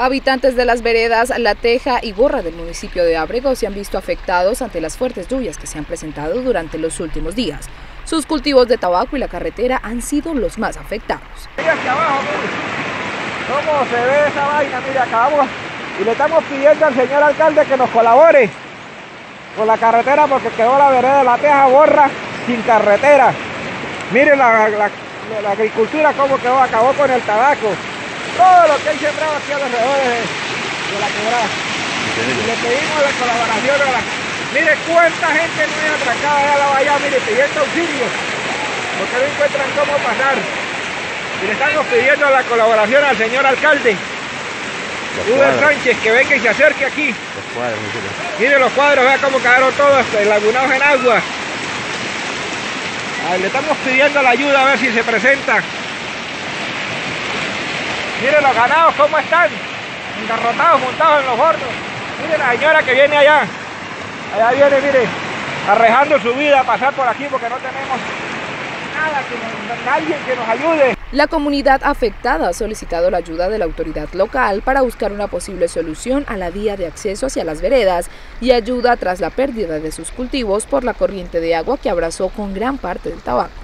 Habitantes de las veredas La Teja y Borra del municipio de Ábrego se han visto afectados ante las fuertes lluvias que se han presentado durante los últimos días. Sus cultivos de tabaco y la carretera han sido los más afectados. Mira aquí abajo, mire cómo se ve esa vaina, mire, acabamos y le estamos pidiendo al señor alcalde que nos colabore con la carretera porque quedó la vereda de La Teja Borra sin carretera. Miren la agricultura cómo quedó, acabó con el tabaco. Todo lo que hay sembrado aquí alrededor de la quebrada. Y le pedimos la colaboración a la... Mire cuánta gente no es atracada allá a la bahía, mire, pidiendo auxilio, porque no encuentran cómo pasar. Y le estamos pidiendo la colaboración al señor alcalde, Uber Sánchez, que venga y se acerque aquí. Los cuadros, mire los cuadros, vea cómo quedaron todos lagunados en agua. Le estamos pidiendo la ayuda a ver si se presenta. Miren los ganados cómo están, engarrotados, montados en los hornos. Miren la señora que viene allá. Allá viene, mire, arriesgando su vida a pasar por aquí porque no tenemos nada, nadie que nos ayude. La comunidad afectada ha solicitado la ayuda de la autoridad local para buscar una posible solución a la vía de acceso hacia las veredas y ayuda tras la pérdida de sus cultivos por la corriente de agua que abrazó con gran parte del tabaco.